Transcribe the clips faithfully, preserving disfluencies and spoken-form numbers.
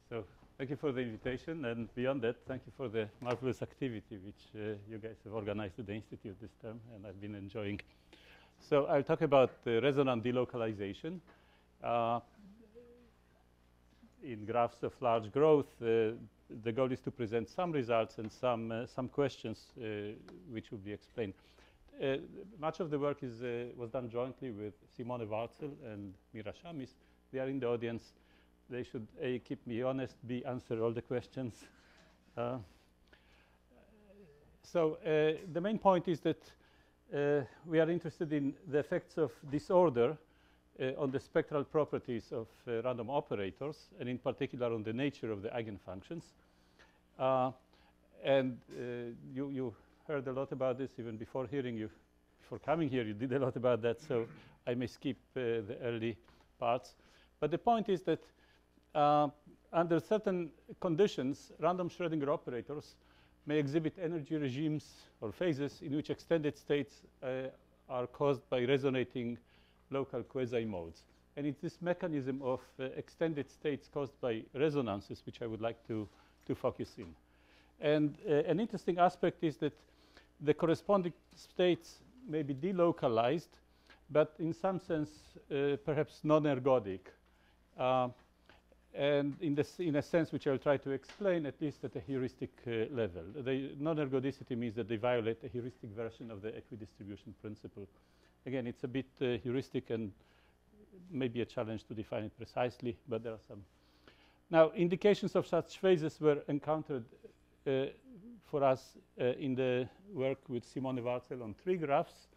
So thank you for the invitation, and beyond that, thank you for the marvelous activity which uh, you guys have organized at the Institute this term, and I've been enjoying. So I'll talk about uh, resonant delocalization. Uh, in graphs of large growth, uh, the goal is to present some results and some, uh, some questions uh, which will be explained. Uh, much of the work is, uh, was done jointly with Simone Warzel and Mira Shamis. They are in the audience. They should, A, keep me honest, B, answer all the questions. Uh, so uh, the main point is that uh, we are interested in the effects of disorder uh, on the spectral properties of uh, random operators, and in particular on the nature of the eigenfunctions. Uh, and uh, you, you heard a lot about this even before hearing you, before coming here, you did a lot about that, so I may skip uh, the early parts. But the point is that uh, under certain conditions, random Schrödinger operators may exhibit energy regimes or phases in which extended states uh, are caused by resonating local quasi-modes. And it's this mechanism of uh, extended states caused by resonances which I would like to, to focus in. And uh, an interesting aspect is that the corresponding states may be delocalized, but in some sense, uh, perhaps non-ergodic. Uh, and in, this, in a sense which I'll try to explain, at least at a heuristic uh, level. The non-ergodicity means that they violate a heuristic version of the equidistribution principle. Again, it's a bit uh, heuristic and maybe a challenge to define it precisely, but there are some. Now, indications of such phases were encountered uh, for us uh, in the work with Simone Warzel on tree graphs.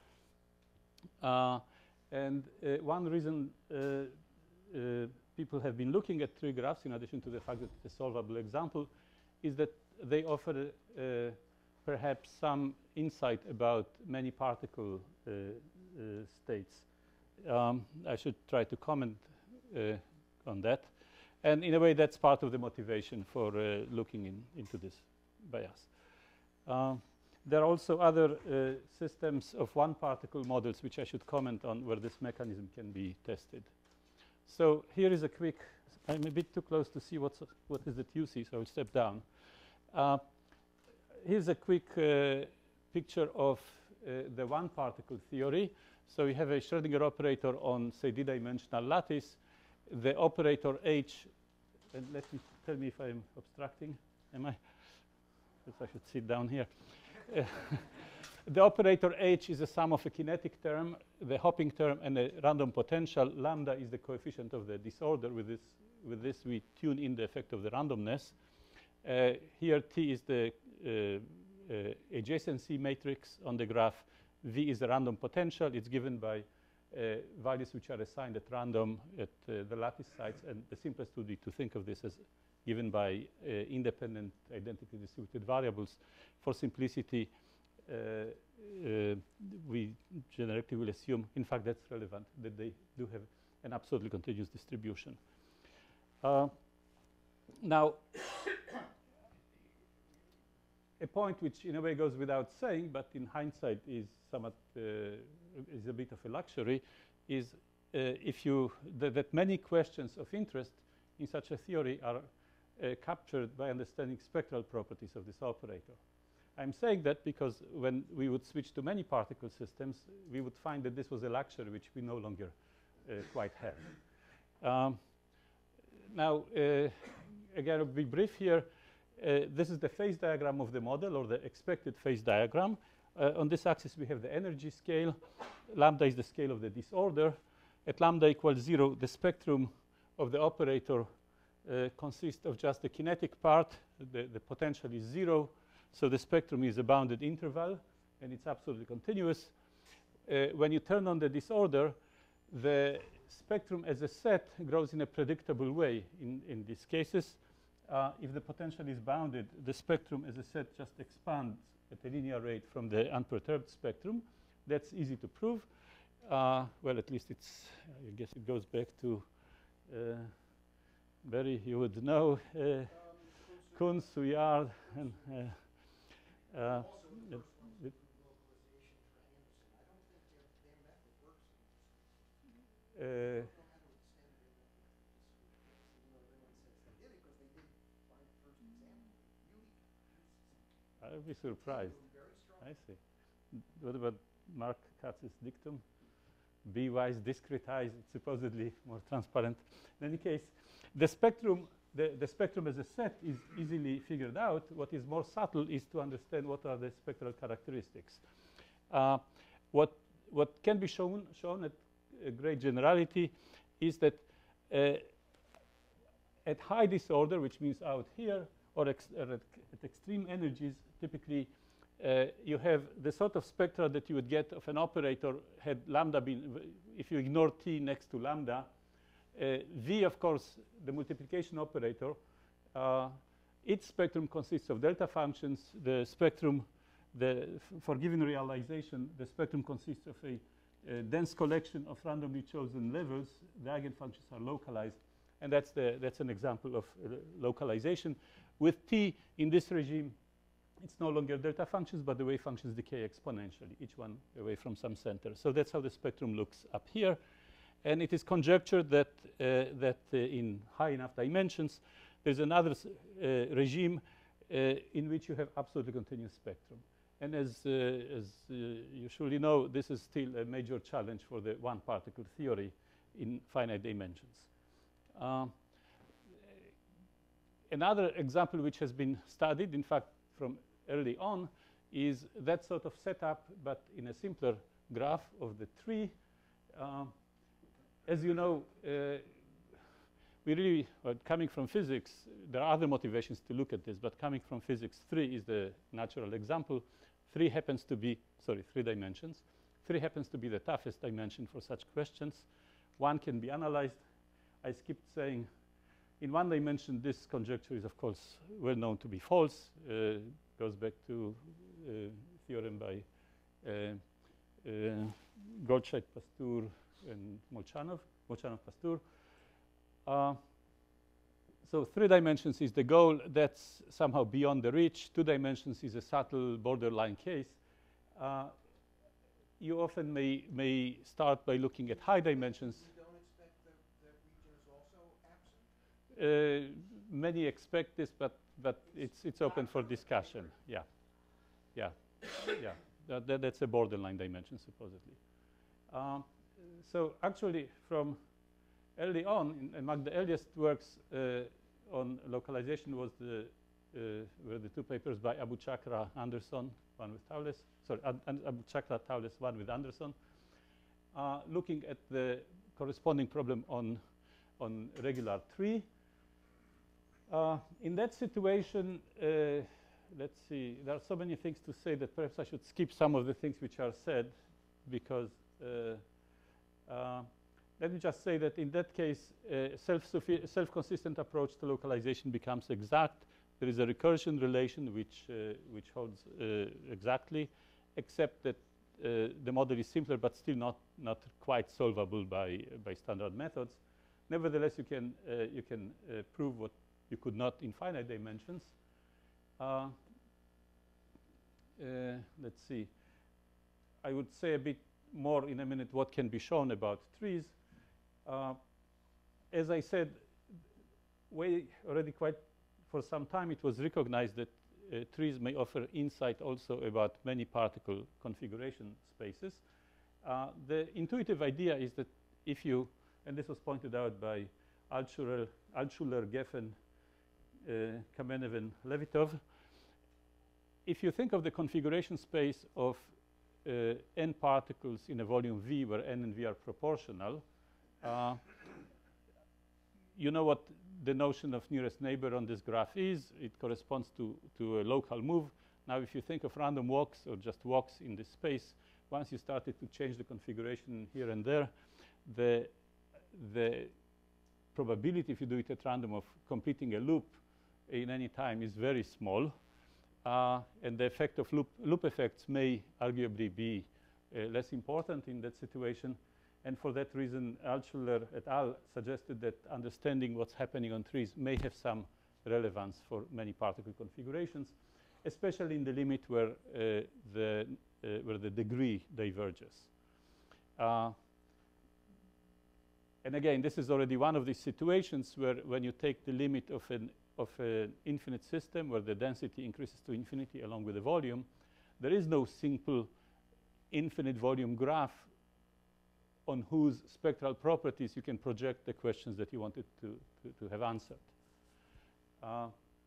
Uh, and uh, one reason uh, uh, people have been looking at tree graphs, in addition to the fact that it's a solvable example, is that they offer uh, perhaps some insight about many particle uh, uh, states. Um, I should try to comment uh, on that. And in a way, that's part of the motivation for uh, looking in, into this by us. Uh, there are also other uh, systems of one particle models which I should comment on where this mechanism can be tested. So here is a quick, I'm a bit too close to see what's, what is it you see, so I'll step down. Uh, here's a quick uh, picture of uh, the one particle theory. So we have a Schrödinger operator on, say, d-dimensional lattice. The operator H, and let me tell me if I'm obstructing. Am I? I should sit down here. Uh, the operator H is a sum of a kinetic term, the hopping term, and a random potential. Lambda is the coefficient of the disorder. With this, with this we tune in the effect of the randomness. Uh, here T is the uh, uh, adjacency matrix on the graph. V is the random potential. It's given by uh, values which are assigned at random at uh, the lattice sites. And the simplest would be to think of this as given by uh, independent identity distributed variables. For simplicity, uh, uh, we generally will assume, in fact, that's relevant, that they do have an absolutely continuous distribution. Uh, now, a point which in a way goes without saying, but in hindsight is somewhat uh, is a bit of a luxury, is uh, if you th that many questions of interest in such a theory are uh, captured by understanding spectral properties of this operator. I'm saying that because when we would switch to many particle systems, we would find that this was a luxury which we no longer uh, quite have. Um, now, uh, again, I'll be brief here. Uh, this is the phase diagram of the model, or the expected phase diagram. Uh, on this axis, we have the energy scale. Lambda is the scale of the disorder. At lambda equals zero, the spectrum of the operator uh, consists of just the kinetic part. The, the potential is zero. So the spectrum is a bounded interval, and it's absolutely continuous. Uh, when you turn on the disorder, the spectrum as a set grows in a predictable way in, in these cases. Uh, if the potential is bounded, the spectrum as a set just expands at a linear rate from the unperturbed spectrum. That's easy to prove. Uh, well, at least it's, I guess it goes back to uh, Barry, you would know, uh, um, Kunz, Suillard, and uh, uh, it, it uh, I'll be surprised. I see. What about Mark Katz's dictum? Be wise, discretize, it's supposedly more transparent. In any case, the spectrum, the, the spectrum as a set is easily figured out. What is more subtle is to understand what are the spectral characteristics. Uh, what, what can be shown, shown at a great generality is that uh, at high disorder, which means out here, or, ex or at, at extreme energies, typically uh, you have the sort of spectra that you would get of an operator had lambda been, if you ignore t next to lambda. Uh, V, of course, the multiplication operator, uh, its spectrum consists of delta functions. The spectrum, the for given realization, the spectrum consists of a, a dense collection of randomly chosen levels. The eigenfunctions are localized. And that's, the, that's an example of uh, localization. With t in this regime, it's no longer delta functions, but the wave functions decay exponentially, each one away from some center. So that's how the spectrum looks up here. And it is conjectured that, uh, that uh, in high enough dimensions, there's another uh, regime uh, in which you have absolutely continuous spectrum. And as, uh, as uh, you surely know, this is still a major challenge for the one-particle theory in finite dimensions. Uh, another example which has been studied, in fact, from early on, is that sort of setup, but in a simpler graph of the tree. Uh, as you know, uh, we really, well, coming from physics, there are other motivations to look at this, but coming from physics, three is the natural example. Three happens to be, sorry, three dimensions. Three happens to be the toughest dimension for such questions. One can be analyzed. I skipped saying, in one dimension, this conjecture is, of course, well known to be false. Uh, goes back to uh, theorem by uh, uh, Goldscheidt, Pastur, and Molchanov, Molchanov, Pastur. Uh, so three dimensions is the goal. That's somehow beyond the reach. Two dimensions is a subtle borderline case. Uh, you often may, may start by looking at high dimensions. Uh, many expect this, but but it's it's open for discussion. Yeah, yeah, yeah. That, that, that's a borderline dimension, supposedly. Um, so actually, from early on, in, among the earliest works uh, on localization was the uh, were the two papers by Abu Chakra Anderson, one with Towles. Sorry, Abu Chakra Towles, one with Anderson, uh, looking at the corresponding problem on on regular tree. Uh, in that situation, uh, let's see, there are so many things to say that perhaps I should skip some of the things which are said, because uh, uh, let me just say that in that case, uh, self-consistent approach to localization becomes exact. There is a recursion relation which, uh, which holds uh, exactly, except that uh, the model is simpler, but still not, not quite solvable by, by standard methods. Nevertheless, you can, uh, you can uh, prove what you could not in finite dimensions. Uh, uh, let's see. I would say a bit more in a minute what can be shown about trees. Uh, as I said, way already quite for some time, it was recognized that uh, trees may offer insight also about many particle configuration spaces. Uh, the intuitive idea is that if you, and this was pointed out by Altshuler, Altshuler Geffen, uh, Kamenev, and Levitov, if you think of the configuration space of uh, n particles in a volume V, where n and V are proportional, uh, you know what the notion of nearest neighbor on this graph is. It corresponds to, to a local move. Now, if you think of random walks or just walks in this space, once you started to change the configuration here and there, the, the probability, if you do it at random, of completing a loop in any time is very small. Uh, and the effect of loop, loop effects may arguably be uh, less important in that situation. And for that reason, Altshuler et al. Suggested that understanding what's happening on trees may have some relevance for many particle configurations, especially in the limit where, uh, the, uh, where the degree diverges. Uh, and again, this is already one of these situations where when you take the limit of an of an infinite system where the density increases to infinity along with the volume, there is no simple infinite volume graph on whose spectral properties you can project the questions that you wanted to, to, to have answered. Uh,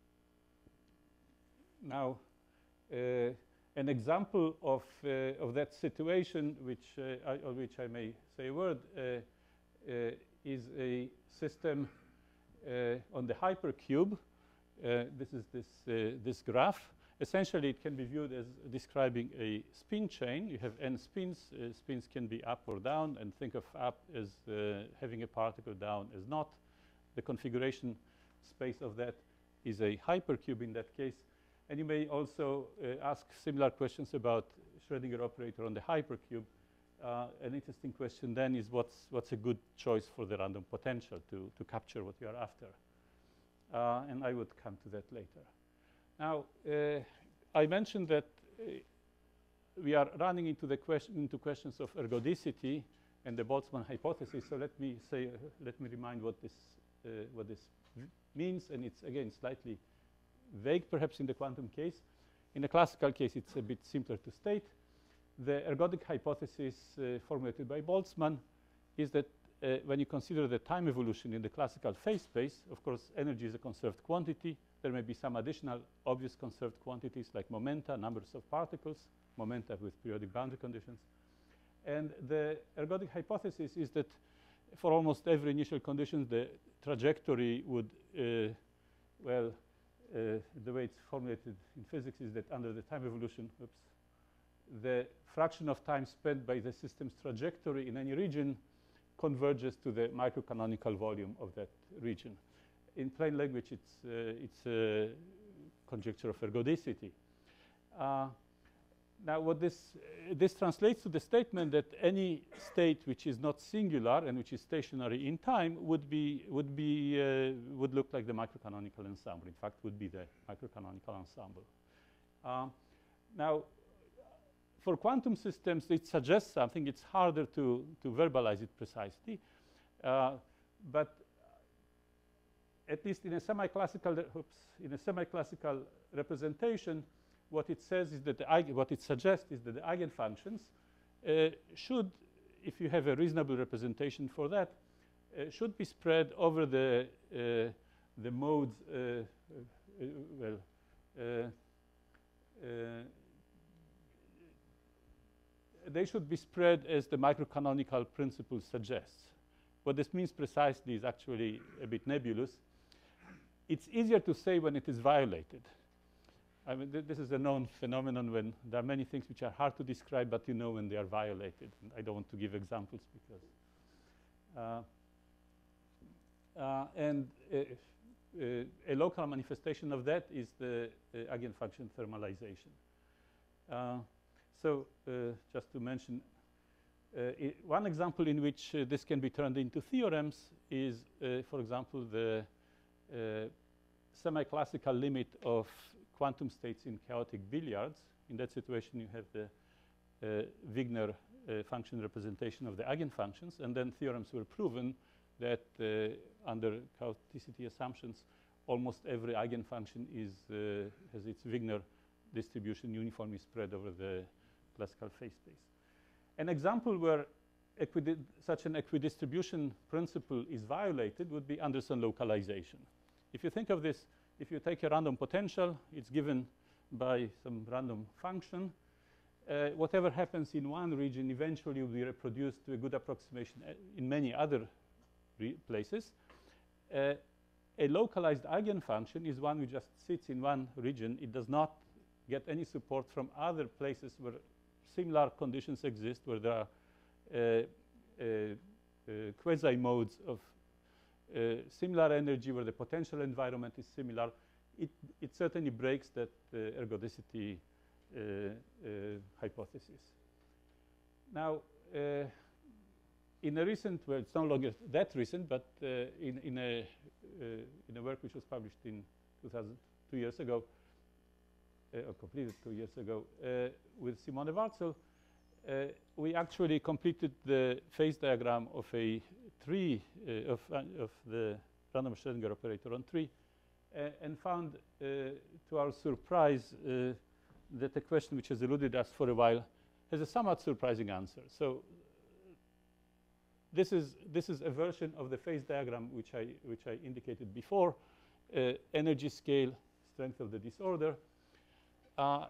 now, uh, an example of, uh, of that situation, which, uh, I, of which I may say a word, uh, uh, is a system uh, on the hypercube. Uh, this is this, uh, this graph. Essentially, it can be viewed as describing a spin chain. You have n spins. Uh, spins can be up or down, and think of up as uh, having a particle, down as not. The configuration space of that is a hypercube in that case. And you may also uh, ask similar questions about Schrödinger operator on the hypercube. Uh, an interesting question then is what's, what's a good choice for the random potential to, to capture what you are after. Uh, and I would come to that later. Now, uh, I mentioned that uh, we are running into, the question, into questions of ergodicity and the Boltzmann hypothesis. So let me say, uh, let me remind what this, uh, what this means. And it's, again, slightly vague, perhaps, in the quantum case. In the classical case, it's a bit simpler to state. The ergodic hypothesis uh, formulated by Boltzmann is that uh, when you consider the time evolution in the classical phase space, of course, energy is a conserved quantity. There may be some additional obvious conserved quantities like momenta, numbers of particles, momenta with periodic boundary conditions. And the ergodic hypothesis is that for almost every initial condition, the trajectory would, uh, well, uh, the way it's formulated in physics is that under the time evolution, oops, the fraction of time spent by the system's trajectory in any region converges to the microcanonical volume of that region. In plain language, it's, uh, it's a conjecture of ergodicity. Uh, now, what this, uh, this translates to the statement that any state which is not singular and which is stationary in time would, be, would, be, uh, would look like the microcanonical ensemble. In fact, would be the microcanonical ensemble. Uh, now, for quantum systems, it suggests something. It's harder to, to verbalize it precisely. Uh, but at least in a semi-classical, oops, in a semi-classical representation, what it says is that the what it suggests is that the eigenfunctions uh, should, if you have a reasonable representation for that, uh, should be spread over the uh, the modes. Uh, uh, well. Uh, uh, they should be spread as the microcanonical principle suggests. What this means precisely is actually a bit nebulous. It's easier to say when it is violated. I mean, th this is a known phenomenon when there are many things which are hard to describe, but you know when they are violated. And I don't want to give examples because. Uh, uh, and uh, uh, a local manifestation of that is the uh, eigenfunction thermalization. Uh, So uh, just to mention, uh, one example in which uh, this can be turned into theorems is, uh, for example, the uh, semi-classical limit of quantum states in chaotic billiards. In that situation, you have the uh, Wigner uh, function representation of the eigenfunctions, and then theorems were proven that uh, under chaoticity assumptions, almost every eigenfunction is, uh, has its Wigner distribution uniformly spread over the classical phase space. An example where such an equidistribution principle is violated would be Anderson localization. If you think of this, if you take a random potential, it's given by some random function. Uh, whatever happens in one region eventually will be reproduced to a good approximation uh, in many other places. Uh, a localized eigenfunction is one which just sits in one region. It does not get any support from other places where similar conditions exist, where there are uh, uh, uh, quasi-modes of uh, similar energy, where the potential environment is similar. It, it certainly breaks that uh, ergodicity uh, uh, hypothesis. Now, uh, in a recent, well, it's no longer that recent, but uh, in, in, a, uh, in a work which was published in two thousand, two years ago, Uh, or completed two years ago, uh, with Simone Warzel, uh, we actually completed the phase diagram of a tree, uh, of, uh, of the random Schrödinger operator on tree, uh, and found, uh, to our surprise, uh, that the question which has eluded us for a while has a somewhat surprising answer. So this is, this is a version of the phase diagram which I, which I indicated before, uh, energy scale, strength of the disorder. Uh,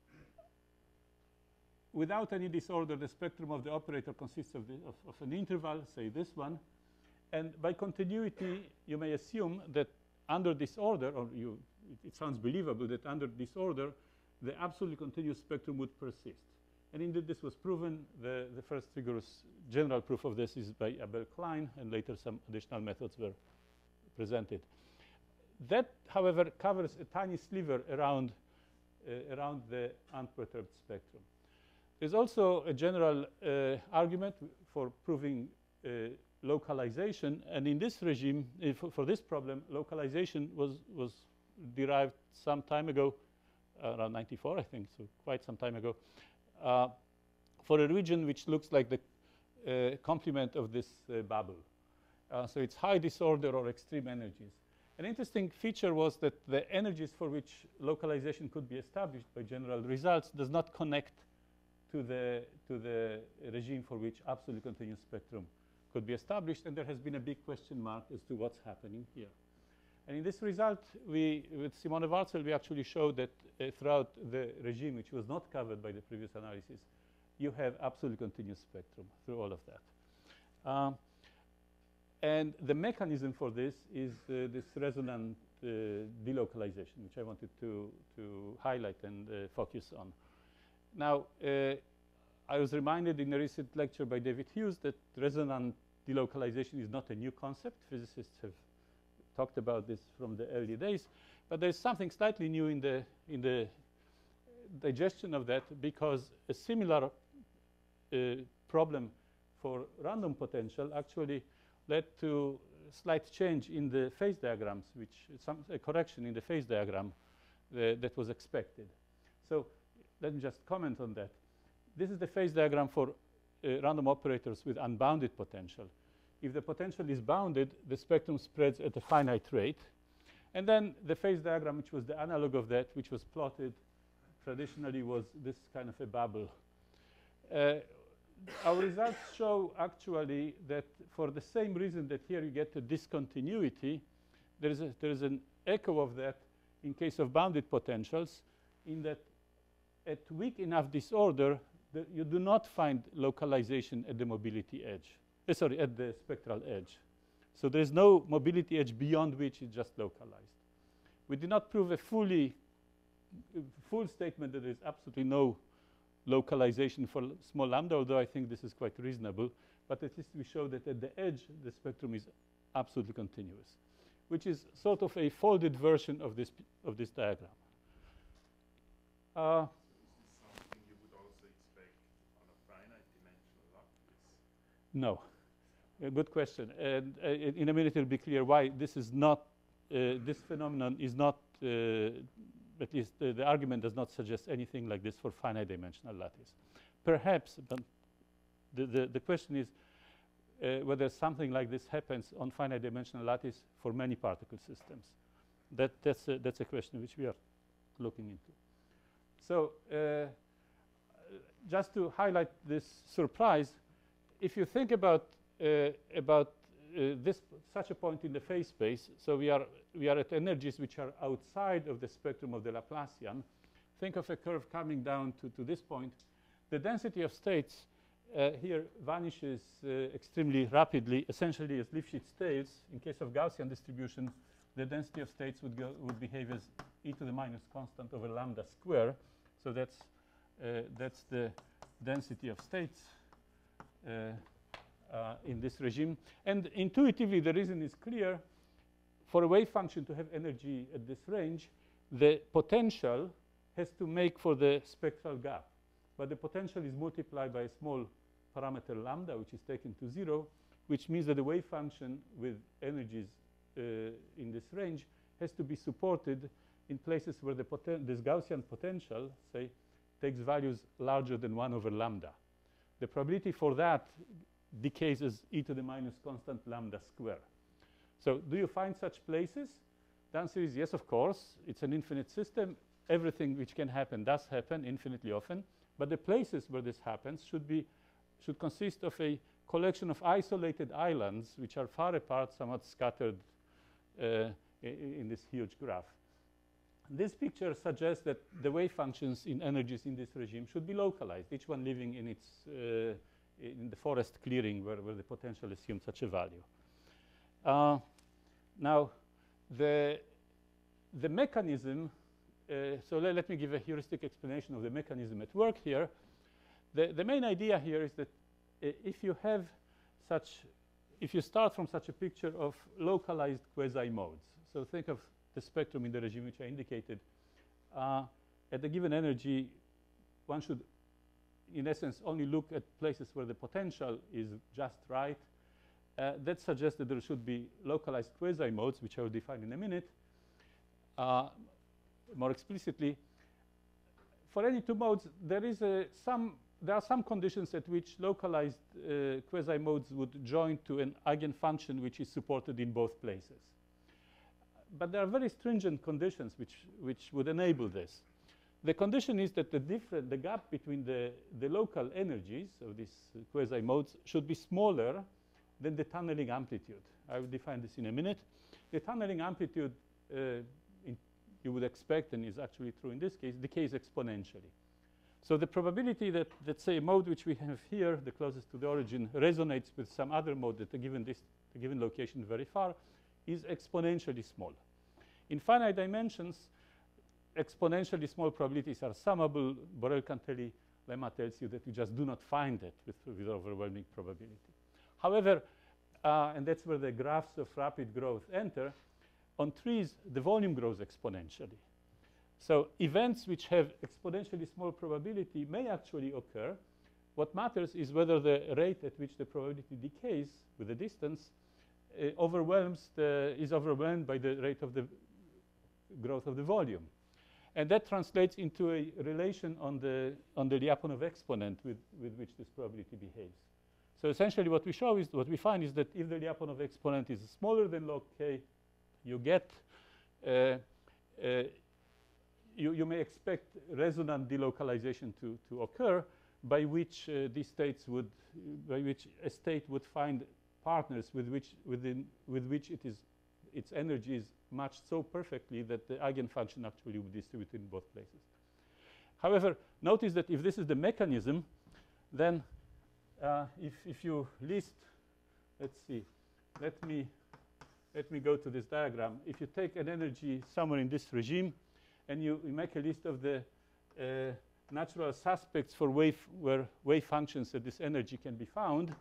without any disorder, the spectrum of the operator consists of, the, of, of an interval, say this one. And by continuity, you may assume that under disorder, or you, it, it sounds believable that under disorder, the absolutely continuous spectrum would persist. And indeed, this was proven. The, the first rigorous general proof of this is by Abel Klein, and later some additional methods were presented. That, however, covers a tiny sliver around, uh, around the unperturbed spectrum. There's also a general uh, argument for proving uh, localization. And in this regime, uh, for, for this problem, localization was, was derived some time ago, uh, around ninety-four, I think, so quite some time ago, uh, for a region which looks like the uh, complement of this uh, bubble. Uh, so it's high disorder or extreme energies. An interesting feature was that the energies for which localization could be established by general results does not connect to the, to the regime for which absolutely continuous spectrum could be established. And there has been a big question mark as to what's happening here. And in this result, we, with Simone Warzel, we actually showed that uh, throughout the regime, which was not covered by the previous analysis, you have absolutely continuous spectrum through all of that. Um, and the mechanism for this is uh, this resonant uh, delocalization, which I wanted to, to highlight and uh, focus on. Now, uh, I was reminded in a recent lecture by David Hughes that resonant delocalization is not a new concept. Physicists have talked about this from the early days, but there's something slightly new in the, in the digestion of that, because a similar uh, problem for random potential actually led to a slight change in the phase diagrams, which some a correction in the phase diagram uh, that was expected. So let me just comment on that. This is the phase diagram for uh, random operators with unbounded potential. If the potential is bounded, the spectrum spreads at a finite rate. And then the phase diagram, which was the analog of that, which was plotted traditionally, was this kind of a bubble. Uh, our results show actually that for the same reason that here you get a discontinuity, there is, a, there is an echo of that in case of bounded potentials, in that at weak enough disorder, the, you do not find localization at the mobility edge. Uh, sorry, at the spectral edge. So there is no mobility edge beyond which it's just localized. We did not prove a fully uh, full statement that there is absolutely no localization for small lambda, although I think this is quite reasonable. But at least we show that at the edge, the spectrum is absolutely continuous, which is sort of a folded version of this, of this diagram. Uh, Something you would also expect on a finite dimensional lattice? No. A good question. And uh, in a minute, it'll be clear why this is not, uh, this phenomenon is not, uh, at least uh, the argument does not suggest anything like this for finite dimensional lattice. Perhaps, but the, the, the question is uh, whether something like this happens on finite dimensional lattice for many particle systems. That, that's, a, that's a question which we are looking into. So uh, just to highlight this surprise, if you think about uh, about uh, this such a point in the phase space, so we are we are at energies which are outside of the spectrum of the Laplacian. Think of a curve coming down to, to this point. The density of states uh, here vanishes uh, extremely rapidly, essentially as Lifshitz tails. In case of Gaussian distribution, the density of states would go would behave as e to the minus constant over lambda square. So that's uh, that's the density of states uh, uh, in this regime. And intuitively, the reason is clear. For a wave function to have energy at this range, the potential has to make for the spectral gap. But the potential is multiplied by a small parameter lambda, which is taken to zero, which means that the wave function with energies uh, in this range has to be supported in places where the poten this Gaussian potential, say, takes values larger than one over lambda. The probability for that decays as e to the minus constant lambda square. So do you find such places? The answer is yes, of course. It's an infinite system. Everything which can happen does happen infinitely often. But the places where this happens should be should consist of a collection of isolated islands which are far apart, somewhat scattered uh, in this huge graph. This picture suggests that the wave functions in energies in this regime should be localized, each one living in its uh, in the forest clearing where, where the potential assumes such a value. Uh, now, the the mechanism. Uh, so le let me give a heuristic explanation of the mechanism at work here. The the main idea here is that uh, if you have such, if you start from such a picture of localized quasi-modes. So think of the spectrum in the regime which I indicated. Uh, at a given energy, one should, in essence, only look at places where the potential is just right. Uh, that suggests that there should be localized quasi-modes, which I will define in a minute. Uh, more explicitly, for any two modes, there is a some there are some conditions at which localized uh, quasi-modes would join to an eigenfunction which is supported in both places. But there are very stringent conditions which, which would enable this. The condition is that the, different, the gap between the, the local energies of these uh, quasi-modes should be smaller than the tunneling amplitude. I will define this in a minute. The tunneling amplitude, uh, in, you would expect, and is actually true in this case, decays exponentially. So the probability that, let's say, a mode which we have here, the closest to the origin, resonates with some other mode at a given, dis a given location very far, is exponentially small. In finite dimensions, exponentially small probabilities are summable. Borel-Cantelli lemma tells you that you just do not find that with, with overwhelming probability. However, uh, and that's where the graphs of rapid growth enter, on trees, the volume grows exponentially. So events which have exponentially small probability may actually occur. What matters is whether the rate at which the probability decays with the distance uh, overwhelms the, is overwhelmed by the rate of the growth of the volume. And that translates into a relation on the, on the Lyapunov exponent with, with which this probability behaves. So essentially what we show is, what we find is that if the Lyapunov exponent is smaller than log k, you get, uh, uh, you, you may expect resonant delocalization to, to occur, by which uh, these states would, by which a state would find partners with which, within, with which it is, its energy is matched so perfectly that the eigenfunction actually would distribute in both places. However, notice that if this is the mechanism, then uh, if, if you list, let's see, let me, let me go to this diagram. If you take an energy somewhere in this regime, and you, you make a list of the uh, natural suspects for wave, where wave functions at this energy can be found,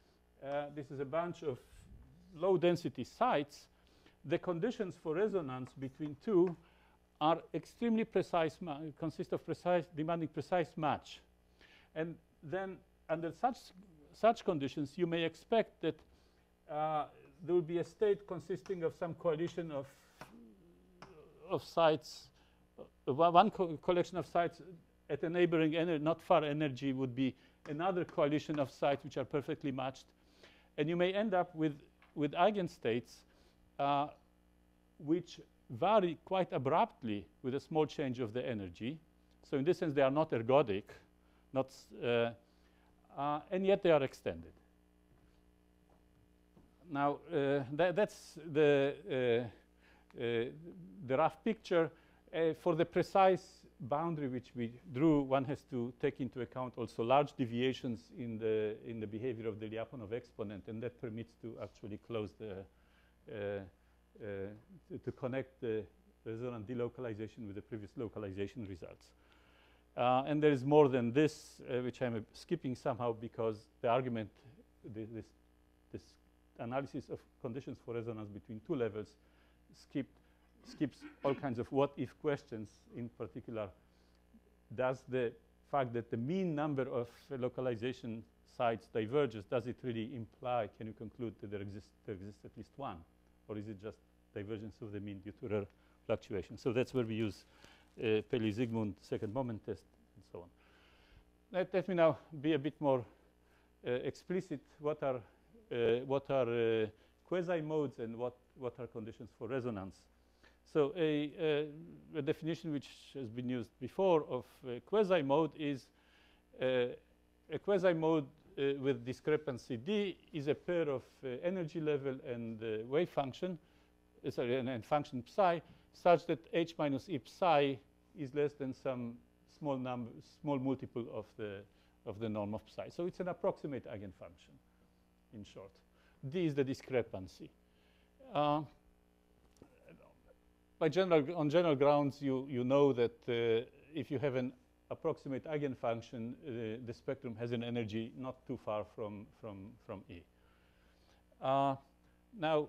uh, this is a bunch of low-density sites. The conditions for resonance between two are extremely precise, consist of precise, demanding precise match. And then under such, such conditions, you may expect that uh, there will be a state consisting of some coalition of, of sites. Uh, one co collection of sites at a neighboring, not far energy would be another coalition of sites which are perfectly matched. And you may end up with, with eigenstates uh, which vary quite abruptly with a small change of the energy. So in this sense, they are not ergodic, not, uh, uh, and yet they are extended. Now, uh, that, that's the, uh, uh, the rough picture. Uh, for the precise boundary which we drew, one has to take into account also large deviations in the, in the behavior of the Lyapunov exponent, and that permits to actually close the, uh, uh, to, to connect the resonant delocalization with the previous localization results. Uh, and there is more than this, uh, which I'm uh, skipping somehow because the argument, the, this, this analysis of conditions for resonance between two levels skipped skips all kinds of what-if questions. In particular, does the fact that the mean number of uh, localization sites diverges, does it really imply, can you conclude that there exists, there exists at least one? Or is it just divergence of the mean due to rare fluctuation? So that's where we use uh, Pelly-Zygmunt second moment test and so on. Let, let me now be a bit more uh, explicit. What are, uh, what are uh, quasi-modes and what, what are conditions for resonance? so a, uh, a definition which has been used before of a quasi-mode is uh, a quasi-mode uh, with discrepancy d is a pair of uh, energy level and uh, wave function, uh, sorry, and, and function psi, such that h minus e psi is less than some small number, small multiple of the of the norm of psi. So it's an approximate eigenfunction, in short. D is the discrepancy. Uh, by general, on general grounds, you you know that uh, if you have an approximate eigenfunction, uh, the spectrum has an energy not too far from from from E. Uh, now,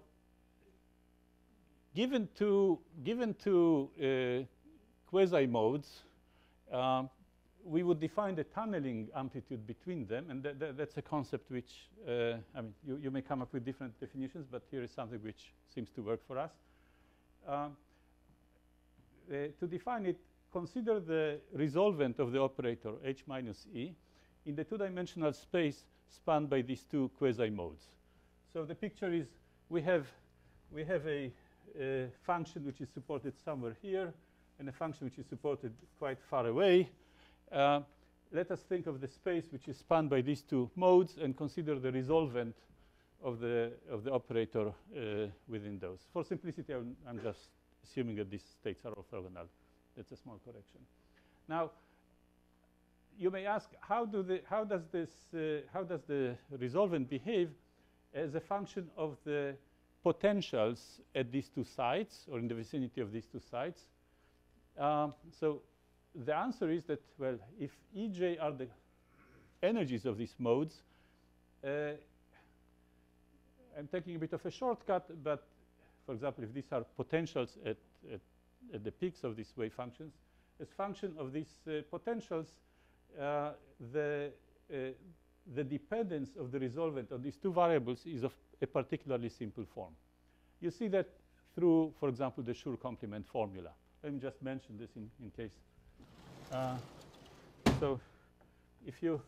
given two given two uh, quasi-modes, um, we would define the tunneling amplitude between them, and th th that's a concept which, uh, I mean, you, you may come up with different definitions, but here is something which seems to work for us. Uh, uh, to define it, consider the resolvent of the operator h minus e in the two-dimensional space spanned by these two quasi-modes. So the picture is we have, we have a, a function which is supported somewhere here, and a function which is supported quite far away. Uh, let us think of the space which is spanned by these two modes and consider the resolvent of the, of the operator uh, within those. For simplicity, I'm, I'm just assuming that these states are orthogonal. That's a small correction. Now, you may ask, how, do the, how, does, this, uh, how does the resolvent behave as a function of the potentials at these two sites, or in the vicinity of these two sites? Um, so the answer is that, well, if E J are the energies of these modes, uh, I'm taking a bit of a shortcut, but for example, if these are potentials at, at, at the peaks of these wave functions, as function of these uh, potentials, uh, the, uh, the dependence of the resolvent on these two variables is of a particularly simple form. You see that through, for example, the Schur complement formula. Let me just mention this in, in case. Uh, so if you,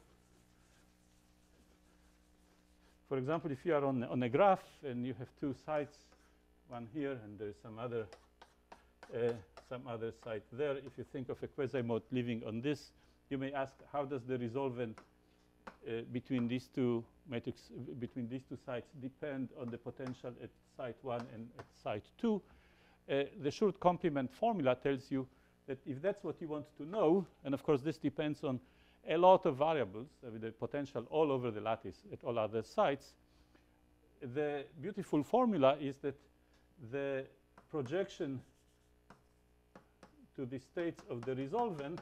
for example, if you are on, on a graph and you have two sites, one here and there is some other, uh, some other site there, if you think of a quasi-mode living on this, you may ask, how does the resolvent uh, between these two matrix, uh, between these two sites depend on the potential at site one and at site two? Uh, the Schur complement formula tells you that if that's what you want to know, and of course this depends on a lot of variables, I mean the potential all over the lattice at all other sites, the beautiful formula is that the projection to the states of the resolvent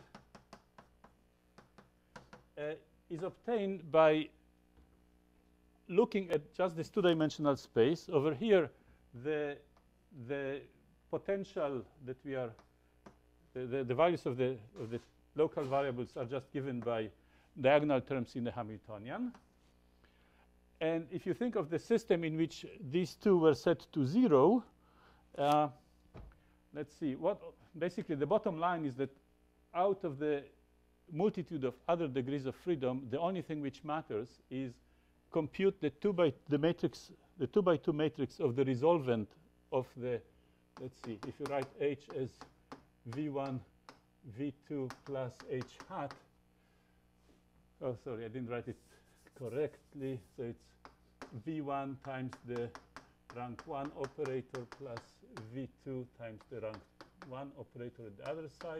uh, is obtained by looking at just this two-dimensional space. Over here, the, the potential that we are, the, the, the values of the, of the local variables are just given by diagonal terms in the Hamiltonian. And if you think of the system in which these two were set to zero, uh, let's see, what basically the bottom line is that out of the multitude of other degrees of freedom, the only thing which matters is compute the two by the matrix, the two by two matrix of the resolvent of the, let's see, if you write H as V one, V two plus H hat. Oh, sorry, I didn't write it correctly. So it's V one times the rank one operator plus V two times the rank one operator at the other side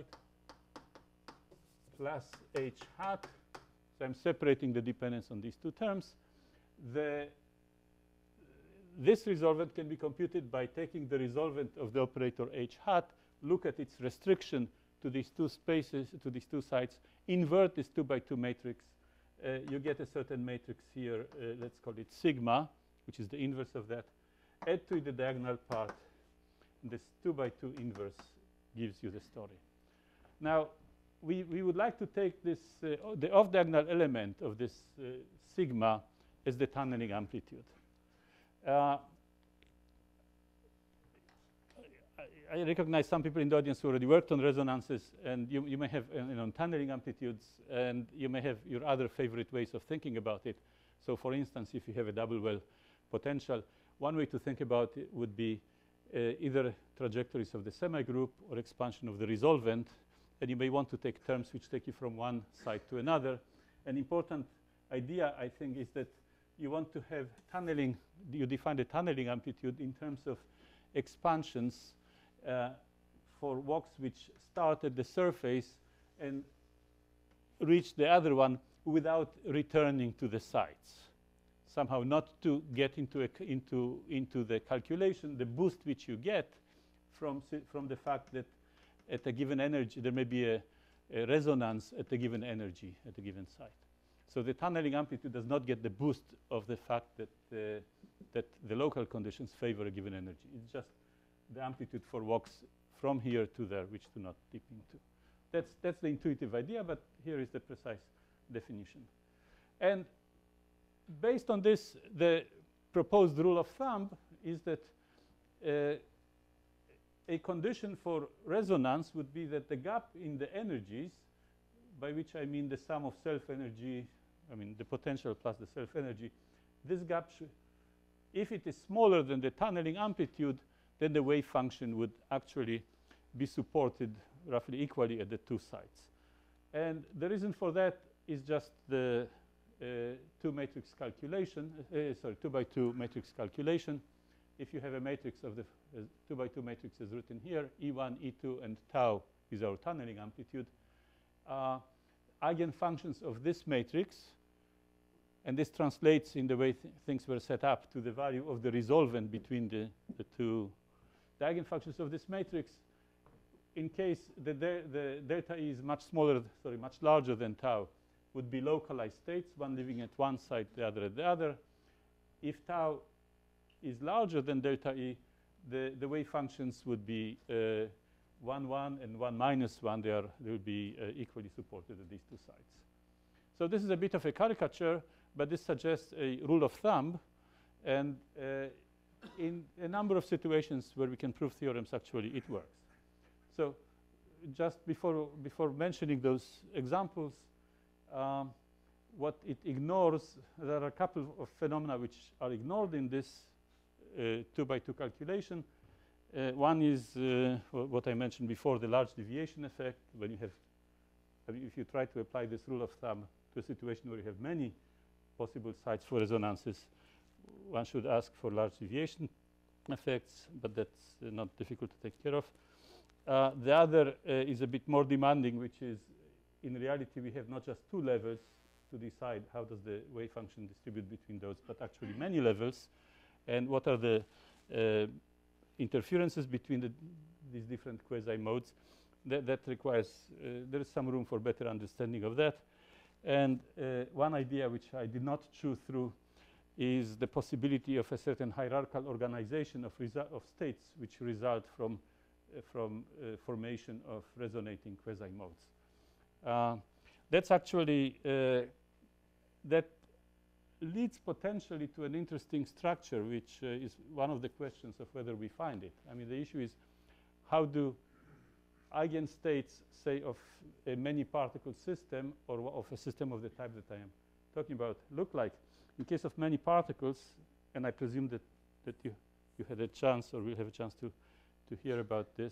plus H hat. So I'm separating the dependence on these two terms. The, this resolvent can be computed by taking the resolvent of the operator H hat, look at its restriction to these two spaces, to these two sites, invert this two by two matrix. Uh, you get a certain matrix here, uh, let's call it sigma, which is the inverse of that. Add to it the diagonal part. And this two by two inverse gives you the story. Now, we, we would like to take this, uh, the off-diagonal element of this uh, sigma as the tunneling amplitude. Uh, I recognize some people in the audience who already worked on resonances, and you, you may have uh, you know, tunneling amplitudes, and you may have your other favorite ways of thinking about it. So for instance, if you have a double well potential, one way to think about it would be uh, either trajectories of the semigroup or expansion of the resolvent. And you may want to take terms which take you from one side to another. An important idea, I think, is that you want to have tunneling, you define the tunneling amplitude in terms of expansions uh, for walks which start at the surface and reach the other one without returning to the sides. Somehow not to get into, a, into, into the calculation, the boost which you get from, from the fact that at a given energy, there may be a, a resonance at a given energy at a given site. So the tunneling amplitude does not get the boost of the fact that, uh, that the local conditions favor a given energy. It's just the amplitude for walks from here to there, which do not dip into. That's, that's the intuitive idea, but here is the precise definition. And based on this, the proposed rule of thumb is that uh, a condition for resonance would be that the gap in the energies, by which I mean the sum of self-energy, I mean the potential plus the self-energy, this gap, if it is smaller than the tunneling amplitude, then the wave function would actually be supported roughly equally at the two sides. And the reason for that is just the uh, two matrix calculation, uh, sorry, two by two matrix calculation. If you have a matrix of the uh, two by two matrix is written here, E one, E two, and tau is our tunneling amplitude. Uh, eigenfunctions of this matrix, and this translates in the way th things were set up to the value of the resolvent between the, the two. The eigenfunctions of this matrix, in case the, de the delta E is much smaller, sorry, much larger than tau, would be localized states, one living at one side, the other at the other. If tau is larger than delta E, the, the wave functions would be uh, one, one, and one minus one. They, are, they will be uh, equally supported at these two sides. So this is a bit of a caricature, but this suggests a rule of thumb. And uh, in a number of situations where we can prove theorems, actually, it works. So just before, before mentioning those examples, um, what it ignores, there are a couple of phenomena which are ignored in this uh, two by two calculation. Uh, one is uh, what I mentioned before, the large deviation effect. When you have, I mean, if you try to apply this rule of thumb to a situation where you have many possible sites for resonances, one should ask for large deviation effects, but that's uh, not difficult to take care of. Uh, the other uh, is a bit more demanding, which is, in reality, we have not just two levels to decide how does the wave function distribute between those, but actually many levels, and what are the uh, interferences between the, these different quasi-modes. That, that requires, uh, there is some room for better understanding of that. And uh, one idea which I did not chew through is the possibility of a certain hierarchical organization of, of states which result from, uh, from uh, formation of resonating quasi-modes. Uh, that's actually, uh, that leads potentially to an interesting structure, which uh, is one of the questions of whether we find it. I mean, the issue is, how do eigenstates, say, of a many particle system or of a system of the type that I am talking about look like? In case of many particles, and I presume that, that you, you had a chance or will have a chance to, to hear about this,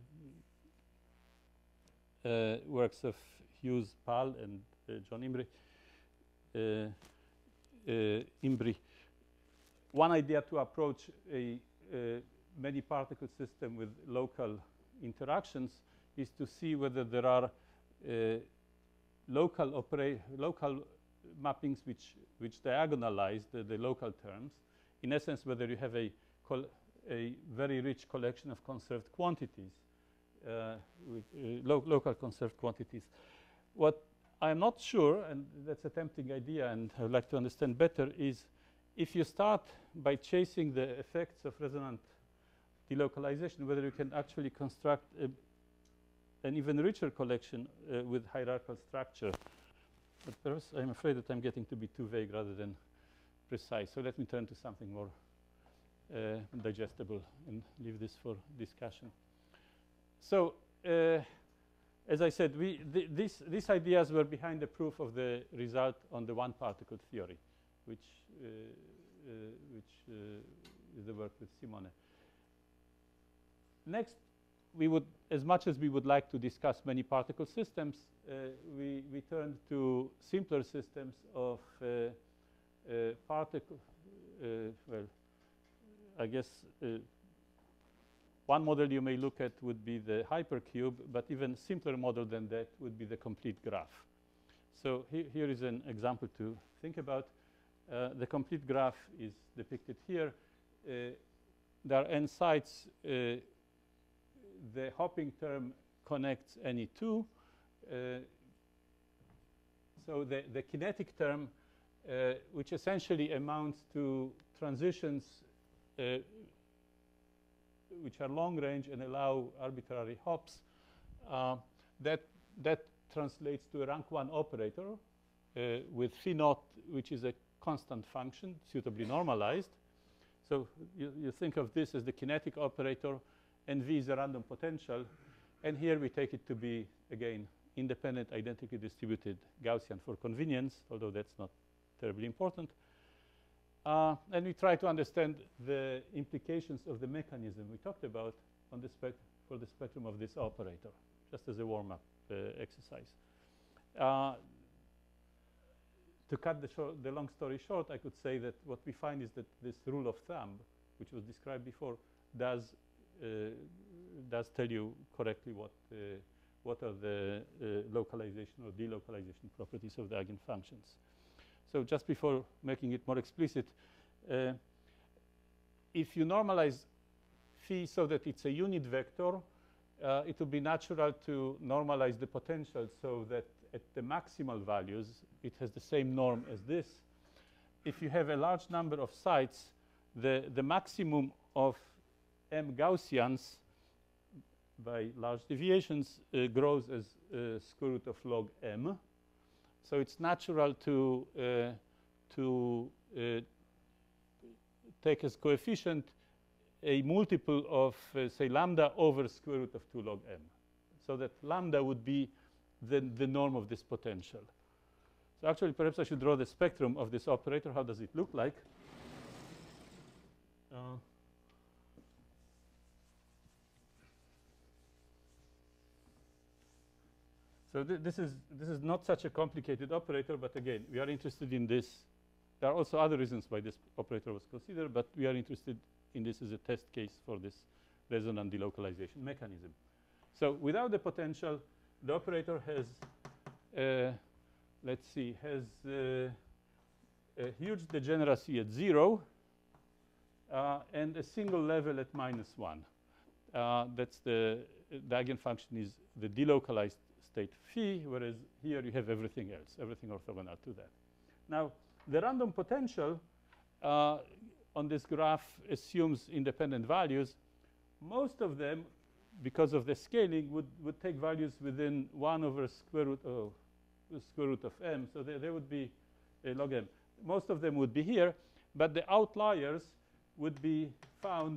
uh, uh, works of Hughes, Pal, and uh, John Imry. Uh, uh, Imbri. One idea to approach a uh, many particle system with local interactions is to see whether there are uh, local opera local mappings which which diagonalize the, the local terms. In essence, whether you have a col a very rich collection of conserved quantities, uh, with uh, lo local conserved quantities. What I'm not sure, and that's a tempting idea, and I would like to understand better, is if you start by chasing the effects of resonant delocalization, whether you can actually construct a, an even richer collection uh, with hierarchical structure. But perhaps I'm afraid that I'm getting to be too vague rather than precise. So let me turn to something more uh, digestible and leave this for discussion. So, uh, as I said, we th this, these ideas were behind the proof of the result on the one-particle theory, which, uh, uh, which uh, is the work with Simone. next, we would, as much as we would like to discuss many particle systems, uh, we, we turned to simpler systems of uh, uh, particle, uh, well, I guess uh, one model you may look at would be the hypercube, but even simpler model than that would be the complete graph. So he here is an example to think about. Uh, the complete graph is depicted here. Uh, there are n sites. Uh, the hopping term connects any two. Uh, so the, the kinetic term, uh, which essentially amounts to transitions uh, which are long range and allow arbitrary hops, uh, that, that translates to a rank one operator uh, with phi naught, which is a constant function, suitably normalized. So you, you think of this as the kinetic operator, and V is a random potential. And here we take it to be, again, independent, identically distributed Gaussian for convenience, although that's not terribly important. Uh, and we try to understand the implications of the mechanism we talked about on the spec for the spectrum of this operator, just as a warm-up uh, exercise. Uh, to cut the, the long story short, I could say that what we find is that this rule of thumb, which was described before, does uh, does tell you correctly what uh, what are the uh, localization or delocalization properties of the eigenfunctions. So just before making it more explicit, uh, if you normalize phi so that it's a unit vector, uh, it would be natural to normalize the potential so that at the maximal values, it has the same norm as this. If you have a large number of sites, the, the maximum of m Gaussians by large deviations uh, grows as uh, square root of log m. So it's natural to, uh, to uh, take as coefficient a multiple of, uh, say, lambda over square root of two log m. So that lambda would be the, the norm of this potential. So actually, perhaps I should draw the spectrum of this operator. How does it look like? Uh, So th this is this is not such a complicated operator, but again, we are interested in this. There are also other reasons why this operator was considered, but we are interested in this as a test case for this resonant delocalization mechanism. So without the potential, the operator has, uh, let's see, has uh, a huge degeneracy at zero uh, and a single level at minus one. Uh, that's the, the eigenfunction is the delocalized state phi, whereas here you have everything else, everything orthogonal to that. Now, the random potential uh, on this graph assumes independent values. Most of them, because of the scaling, would, would take values within one over square root of, square root of m. So there, there would be a log m. Most of them would be here, but the outliers would be found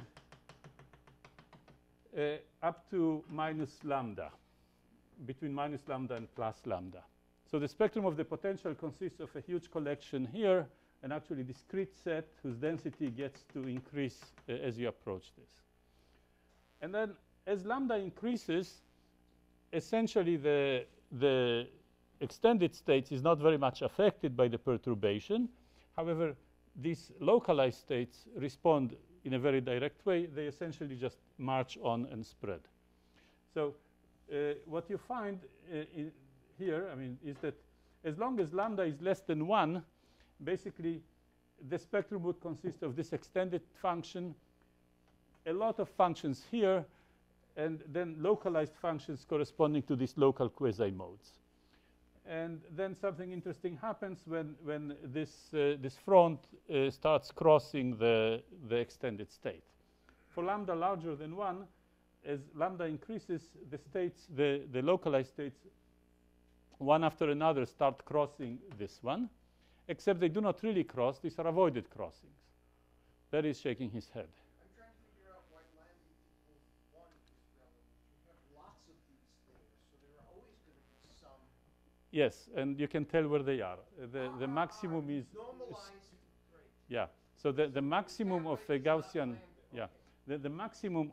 uh, up to minus lambda, between minus lambda and plus lambda. So the spectrum of the potential consists of a huge collection here, an actually discrete set whose density gets to increase uh, as you approach this. And then as lambda increases, essentially the, the extended states is not very much affected by the perturbation. However, these localized states respond in a very direct way. They essentially just march on and spread. So Uh, what you find uh, in here, I mean, is that as long as lambda is less than one, basically the spectrum would consist of this extended function, a lot of functions here, and then localized functions corresponding to these local quasi-modes. And then something interesting happens when, when this, uh, this front uh, starts crossing the, the extended state. For lambda larger than one, as lambda increases, the states, the, the localized states, one after another start crossing this one, except they do not really cross. These are avoided crossings. Barry is shaking his head. I'm trying to figure out why lambda equals one is relevant. We have lots of these things, so there are always going to be some. Yes, and you can tell where they are. Uh, the, ah, the maximum is, normalized. yeah. So the, the maximum of a Gaussian, yeah. The, the maximum of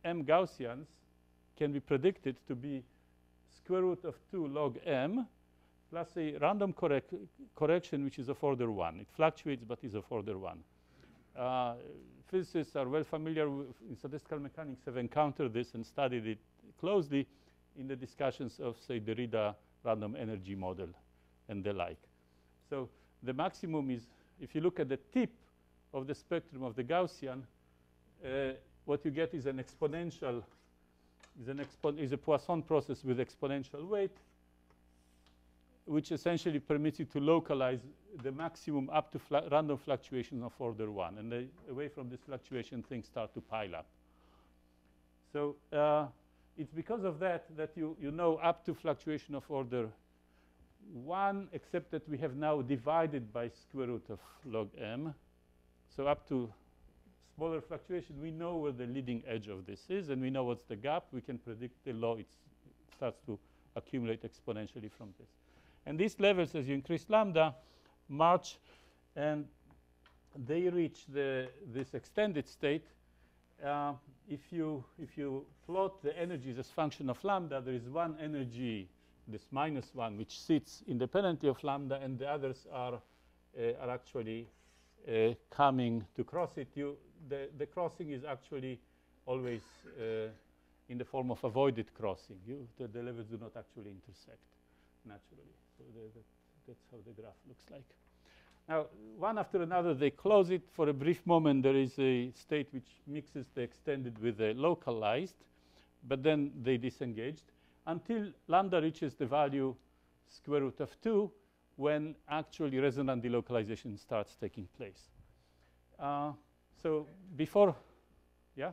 m Gaussians can be predicted to be square root of two log m plus a random correct correction which is of order one. It fluctuates but is of order one. Uh, physicists are well familiar with, in statistical mechanics, have encountered this and studied it closely in the discussions of, say, Derrida random energy model and the like. So the maximum is, if you look at the tip of the spectrum of the Gaussian, uh, what you get is an exponential, is, an expo is a Poisson process with exponential weight, which essentially permits you to localize the maximum up to fla random fluctuation of order one. And they, away from this fluctuation, things start to pile up. So uh, it's because of that that you, you know up to fluctuation of order one, except that we have now divided by square root of log m. So up to smaller fluctuation, we know where the leading edge of this is, and we know what's the gap. We can predict the law. It starts to accumulate exponentially from this. And these levels, as you increase lambda, march, and they reach the, this extended state. Uh, if you if you plot the energies as function of lambda, there is one energy, this minus one, which sits independently of lambda, and the others are uh, are actually uh, coming to cross it. You the the crossing is actually always uh, in the form of avoided crossing. You the, the levels do not actually intersect naturally. So the, the, that's how the graph looks like. Now, one after another, they close it. For a brief moment, there is a state which mixes the extended with the localized, but then they disengaged until lambda reaches the value square root of two, when actually resonant delocalization starts taking place. Uh, so before, yeah?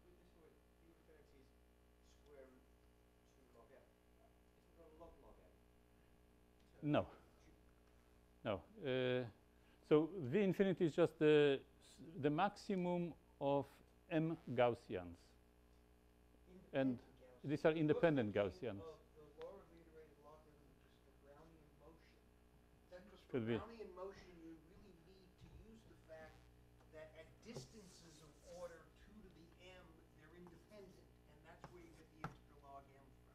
No. No. Uh, so V infinity is just the, the maximum of m Gaussians. And these are independent Gaussians. The law of reiterated logarithm, which is the Brownian motion. Because for Could be. Brownian motion, you really need to use the fact that at distances of order two to the m, they're independent, and that's where you get the extra log m from.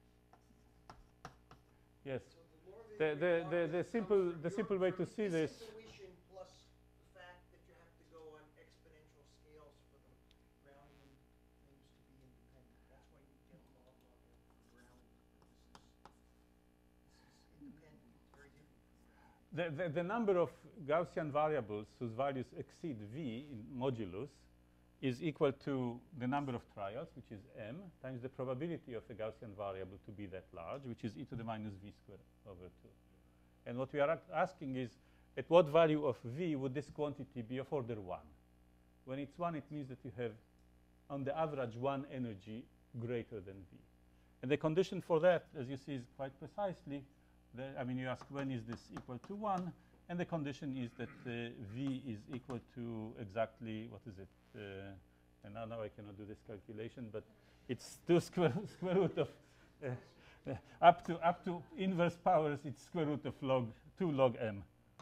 Yes. So the law of The, the, the, reiterated the logarithm simple, comes the from simple your- way from to see this this, intuition plus the fact that you have to go on exponential scales for the Brownian things to be independent. That's why you get log log m from Brownian. This is, this is independent. It's very different from Brownian. the, the, the number of Gaussian variables whose values exceed V in modulus is equal to the number of trials, which is m, times the probability of a Gaussian variable to be that large, which is e to the minus v squared over two. And what we are asking is, at what value of v would this quantity be of order one? When it's one, it means that you have, on the average, one energy greater than v. And the condition for that, as you see, is quite precisely, the, I mean, you ask when is this equal to one, and the condition is that uh, v is equal to exactly, what is it? Uh, and now, now I cannot do this calculation, but it's two square, square root of, uh, uh, up to up to inverse powers, it's square root of log, two log m.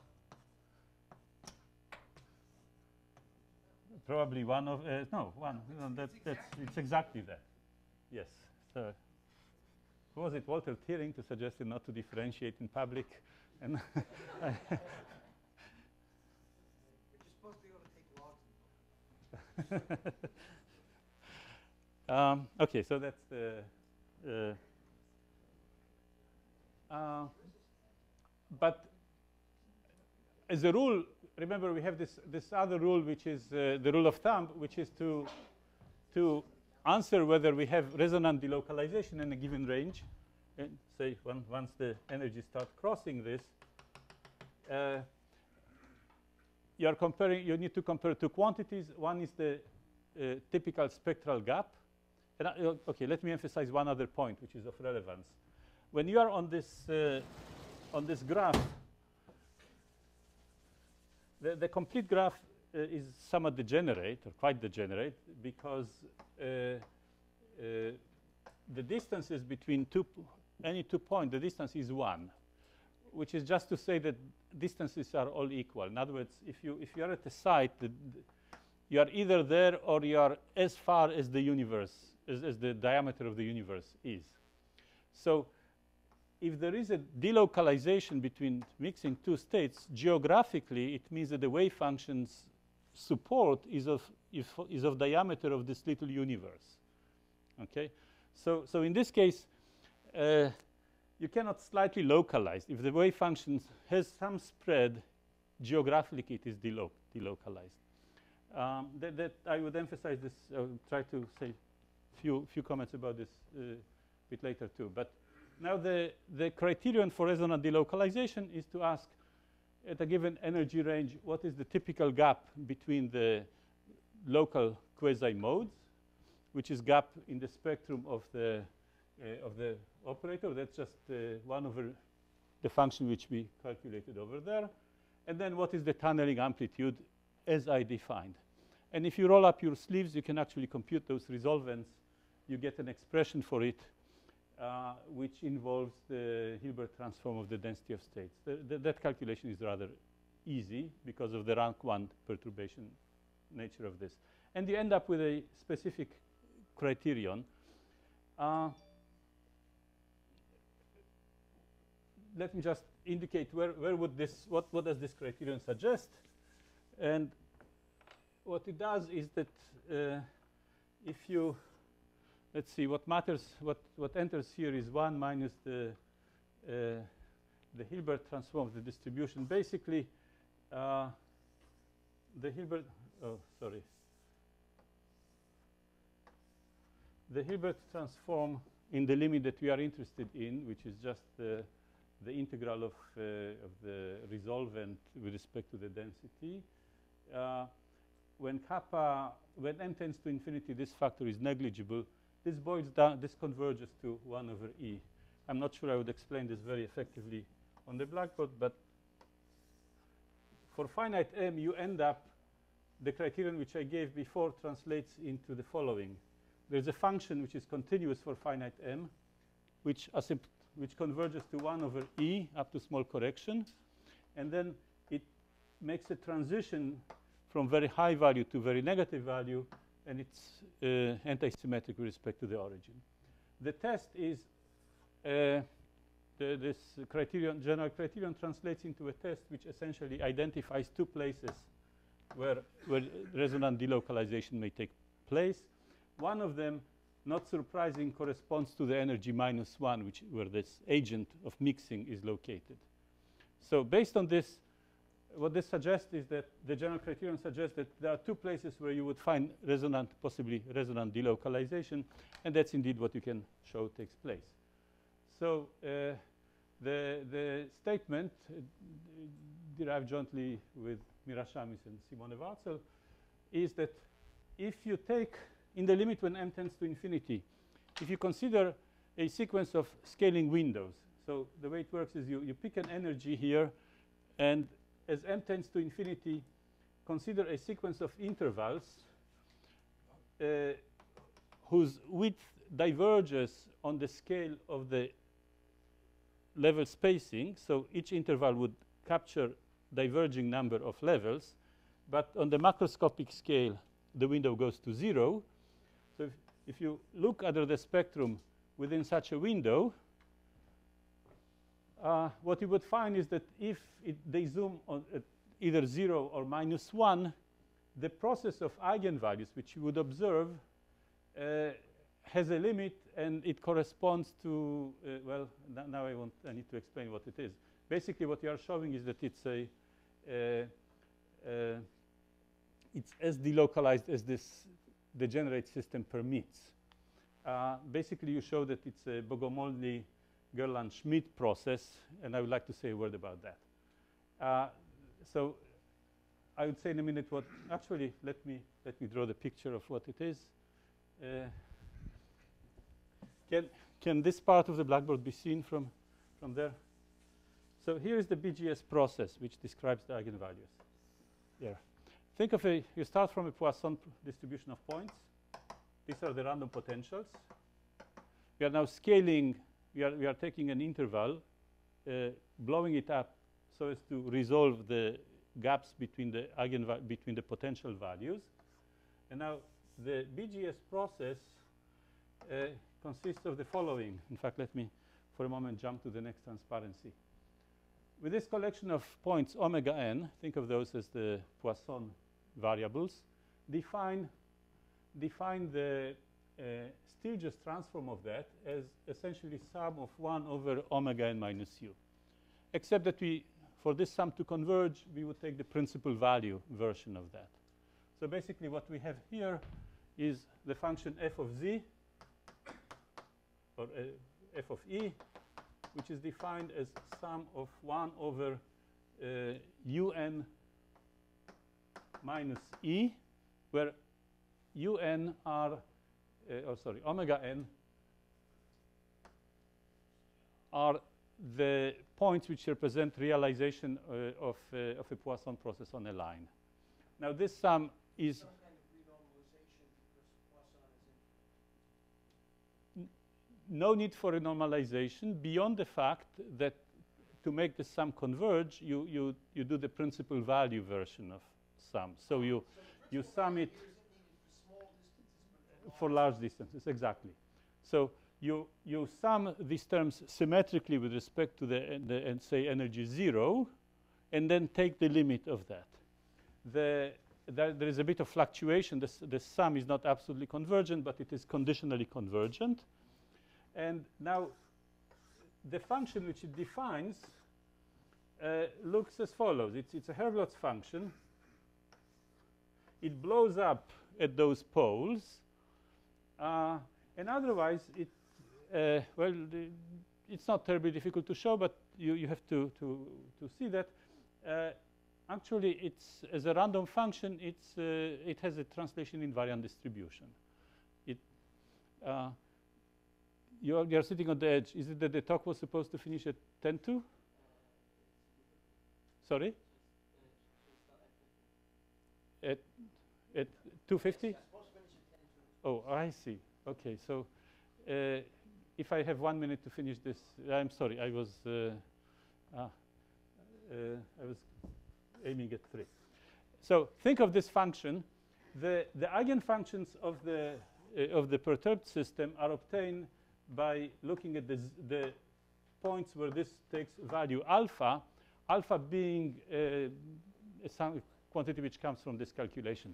Probably one of, uh, no, one, no, that, that's, it's exactly that. Yes. So, who was it, Walter Thiering, who suggested not to differentiate in public? And You're just supposed to be able to take logs in um, okay, so that's the. Uh, uh, but as a rule, remember we have this this other rule, which is uh, the rule of thumb, which is to to answer whether we have resonant delocalization in a given range. And say when, once the energies start crossing this, uh, you are comparing. You need to compare two quantities. One is the uh, typical spectral gap. And uh, okay, let me emphasize one other point, which is of relevance. When you are on this uh, on this graph, the, the complete graph uh, is somewhat degenerate, or quite degenerate, because uh, uh, the distances between two any two points, the distance is one, which is just to say that distances are all equal. In other words, if you if you are at a site, the, you are either there or you are as far as the universe, as, as the diameter of the universe is. So if there is a delocalization between mixing two states, geographically, it means that the wave function's support is of, if, is of diameter of this little universe. Okay? So, so in this case, uh, you cannot slightly localize. If the wave function has some spread, geographically it is delo delocalized. Um, that, that I would emphasize this, I will try to say a few, few comments about this a uh, bit later too. But now the, the criterion for resonant delocalization is to ask, at a given energy range, what is the typical gap between the local quasi-modes, which is gap in the spectrum of the, uh, of the operator. That's just uh, one over the function which we calculated over there. And then what is the tunneling amplitude as I defined. And if you roll up your sleeves, you can actually compute those resolvents. You get an expression for it, uh, which involves the Hilbert transform of the density of states. The, the, that calculation is rather easy because of the rank one perturbation nature of this. And you end up with a specific criterion. Uh, let me just indicate where, where would this, what, what does this criterion suggest? And what it does is that uh, if you, let's see, what matters, what, what enters here is one minus the, uh, the Hilbert transform of the distribution. Basically, uh, the Hilbert, oh, sorry. The Hilbert transform in the limit that we are interested in, which is just uh, the integral of, uh, of the resolvent with respect to the density. Uh, when kappa, when m tends to infinity, this factor is negligible. This boils down, this converges to one over e. I'm not sure I would explain this very effectively on the blackboard, but for finite m, you end up, the criterion which I gave before translates into the following. There's a function which is continuous for finite m, which, which converges to one over e up to small correction. And then it makes a transition from very high value to very negative value, and it's uh, anti-symmetric with respect to the origin. The test is, uh, the, this criterion, general criterion translates into a test which essentially identifies two places where, where resonant delocalization may take place. One of them, not surprising, corresponds to the energy minus one, which where this agent of mixing is located. So based on this, what this suggests is that the general criterion suggests that there are two places where you would find resonant, possibly resonant delocalization, and that's indeed what you can show takes place. So uh, the, the statement uh, derived jointly with Mira Shamis and Simone Warzel is that if you take, in the limit when m tends to infinity, if you consider a sequence of scaling windows, so the way it works is you, you pick an energy here, and as m tends to infinity, consider a sequence of intervals uh, whose width diverges on the scale of the level spacing. So each interval would capture diverging number of levels. But on the macroscopic scale, the window goes to zero. So if, if you look under the spectrum within such a window, Uh, what you would find is that if it, they zoom on at either zero or minus one, the process of eigenvalues, which you would observe, uh, has a limit, and it corresponds to, uh, well, now I, want, I need to explain what it is. Basically, what you are showing is that it's a, uh, uh, it's as delocalized as this degenerate system permits. Uh, basically, you show that it's a Bogomolny Gerland-Schmidt process, and I would like to say a word about that. Uh, so I would say in a minute what, actually, let me, let me draw the picture of what it is. Uh, can, can this part of the blackboard be seen from, from there? So here is the B G S process, which describes the eigenvalues. Here. Think of a, you start from a Poisson distribution of points. These are the random potentials. We are now scaling. We are, we are taking an interval, uh, blowing it up so as to resolve the gaps between the, eigenva between the potential values. And now the B G S process uh, consists of the following. In fact, let me for a moment jump to the next transparency. With this collection of points omega n, think of those as the Poisson variables, define, define the uh, Stieltjes transform of that as essentially sum of one over omega n minus u. Except that we, for this sum to converge, we would take the principal value version of that. So basically what we have here is the function f of z, or uh, f of e, which is defined as sum of one over uh, un minus e, where un are, uh, oh sorry, omega n are the points which represent realization uh, of, uh, of a Poisson process on a line. Now this sum is Some kind of renormalization because Poisson is in. no need for a normalization beyond the fact that to make the sum converge, you, you, you do the principal value version of sum. So you, So you sum it isn't needed for small distances, but for large distances, exactly. So you, you sum these terms symmetrically with respect to the, the and say energy zero, and then take the limit of that. The, there, there is a bit of fluctuation. The, the sum is not absolutely convergent, but it is conditionally convergent. And now the function which it defines uh, looks as follows. It's, it's a Herlotz function. It blows up at those poles. Uh, and otherwise, it, uh, well, the, it's not terribly difficult to show, but you, you have to, to, to see that. Uh, actually, it's, as a random function, it's, uh, it has a translation invariant distribution. It, uh, You're, you're sitting on the edge. Is it that the talk was supposed to finish at ten to? Sorry? At, at two fifty? it's supposed to finish at ten to. Oh, I see. Okay, so uh, if I have one minute to finish this, I'm sorry, I was, uh, ah, uh, I was aiming at three. So think of this function. The, the eigenfunctions of the, uh, of the perturbed system are obtained by looking at the, the points where this takes value alpha, alpha being uh, a some quantity which comes from this calculation.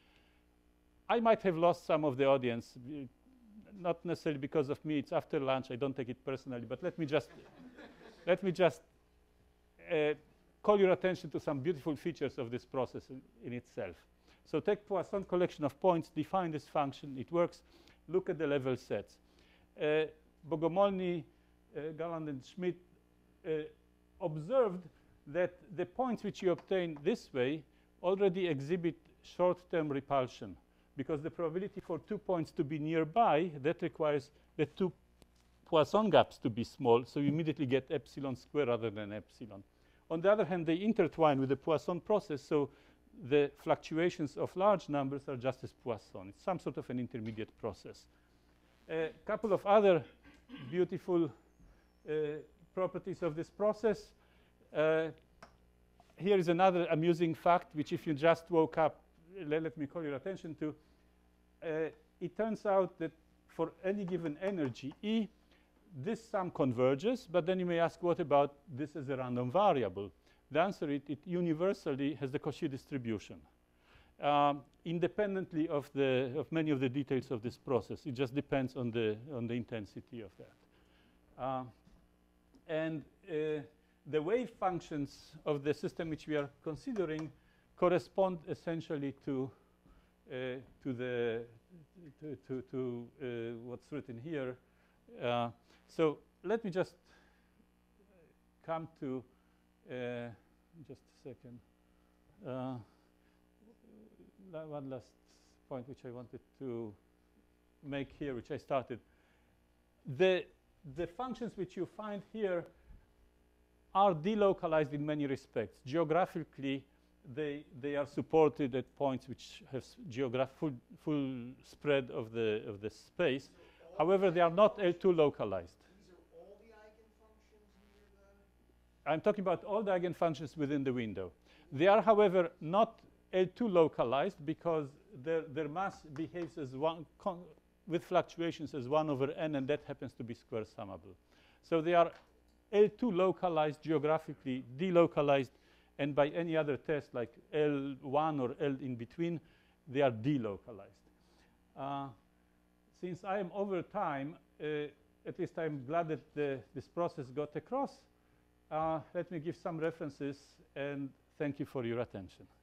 I might have lost some of the audience, uh, not necessarily because of me. It's after lunch. I don't take it personally, but let me just let me just uh, call your attention to some beautiful features of this process in, in itself. So take Poisson collection of points, define this function. It works. Look at the level sets. Uh, Bogomolny, uh, Galland, and Schmidt uh, observed that the points which you obtain this way already exhibit short-term repulsion, because the probability for two points to be nearby, that requires the two Poisson gaps to be small, so you immediately get epsilon square rather than epsilon. On the other hand, they intertwine with the Poisson process, so the fluctuations of large numbers are just as Poisson. It's some sort of an intermediate process. A couple of other beautiful uh, properties of this process. Uh, here is another amusing fact, which if you just woke up, let, let me call your attention to. Uh, it turns out that for any given energy, E, this sum converges, but then you may ask, what about this as a random variable? The answer is it universally has the Cauchy distribution. Um, independently of the of many of the details of this process, it just depends on the on the intensity of that. Um, and uh, the wave functions of the system which we are considering correspond essentially to uh, to the to to, to uh, what's written here. Uh, so let me just come to uh, just a second. Uh, One last point which I wanted to make here, which I started. The, the functions which you find here are delocalized in many respects. Geographically, they, they are supported at points which have geograph full, full spread of the, of the space. However, they are not L two localized. These are all the eigenfunctions near the. I'm talking about all the eigenfunctions within the window. They are, however, not L two localized because their, their mass behaves as one, con with fluctuations as one over n, and that happens to be square summable. So they are L two localized, geographically delocalized, and by any other test like L one or L in between, they are delocalized. Uh, since I am over time, uh, at least I'm glad that the, this process got across. Uh, let me give some references, and thank you for your attention.